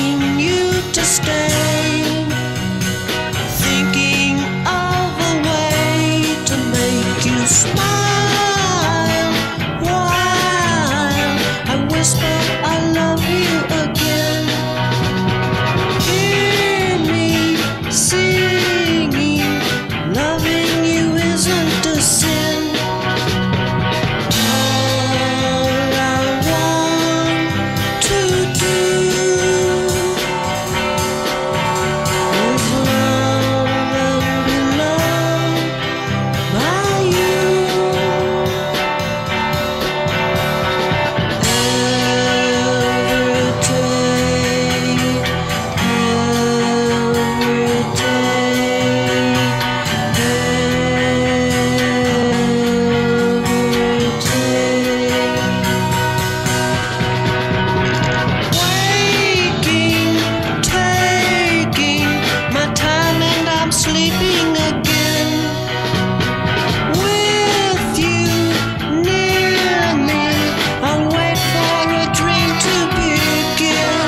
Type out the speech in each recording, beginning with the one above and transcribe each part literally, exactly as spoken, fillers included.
wanting you to stay, thinking of a way to make you smile, while I whisper I love you again. Hear me singing, loving you isn't a sin. Sleeping again with you near me, I'll wait for a dream to begin.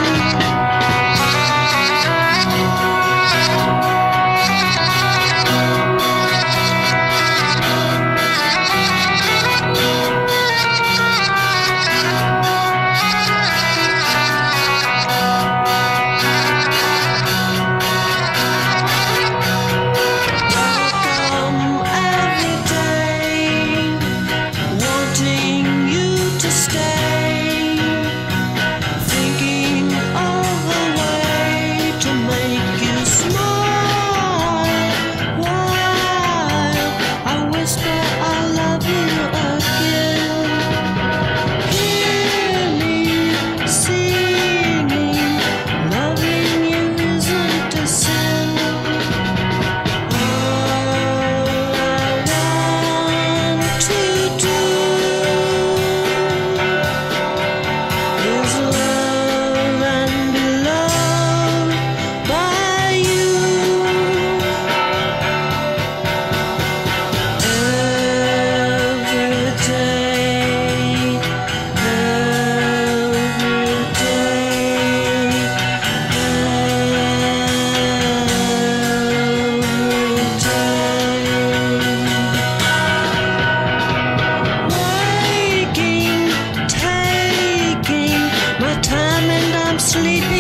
Sleeping